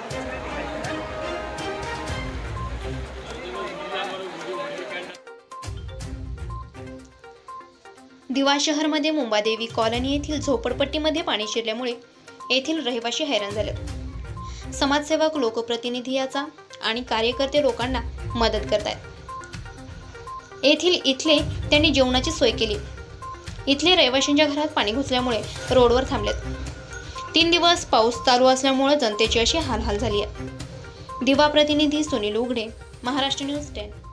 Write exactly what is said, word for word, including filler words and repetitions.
दिवा शहरमध्ये मुंबादेवी कॉलनी येथील झोपडपट्टीमध्ये पाणी शिरल्यामुळे येथील रहिवासी हैराण झाले। समाजसेवक, लोकप्रतिनिधी याचा आणि कार्यकर्ते लोकांना मदत करतात। येथील इथले त्यांनी जेवणाची सोय केली। इथले रहिवाशांच्या घरात पाणी घुसल्यामुळे रोडवर थांबलेत। तीन दिवस पाऊस चालू असल्यामुळे जनतेची अशी हालहाल झाली आहे। दिवा प्रतिनिधी सुनील उघडे, महाराष्ट्र न्यूज टेन।